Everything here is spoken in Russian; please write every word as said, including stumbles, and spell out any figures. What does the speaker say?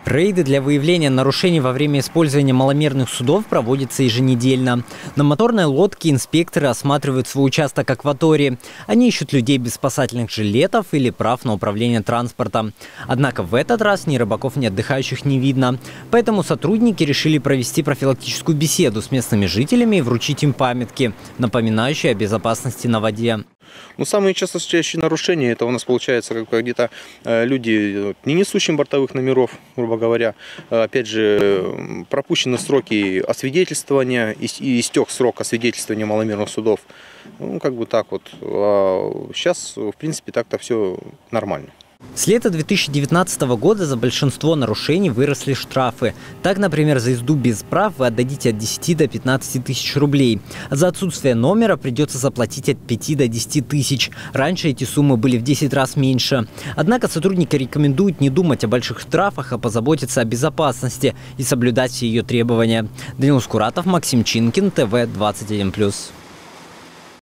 Рейды для выявления нарушений во время использования маломерных судов проводятся еженедельно. На моторной лодке инспекторы осматривают свой участок акватории. Они ищут людей без спасательных жилетов или прав на управление транспортом. Однако в этот раз ни рыбаков, ни отдыхающих не видно. Поэтому сотрудники решили провести профилактическую беседу с местными жителями и вручить им памятки, напоминающие о безопасности на воде. Ну, самые часто встречающие нарушения, это у нас получается как где-то люди, не несущие бортовых номеров, грубо говоря. Опять же, пропущены сроки освидетельствования, и истек срок освидетельствования маломерных судов. Ну, как бы так вот. А сейчас, в принципе, так-то все нормально. С лета две тысячи девятнадцатого года за большинство нарушений выросли штрафы. Так, например, за езду без прав вы отдадите от десяти до пятнадцати тысяч рублей. А за отсутствие номера придется заплатить от пяти до десяти тысяч. Раньше эти суммы были в десять раз меньше. Однако сотрудники рекомендуют не думать о больших штрафах, а позаботиться о безопасности и соблюдать все ее требования. Даниил Скуратов, Максим Чинкин, ТВ двадцать один плюс.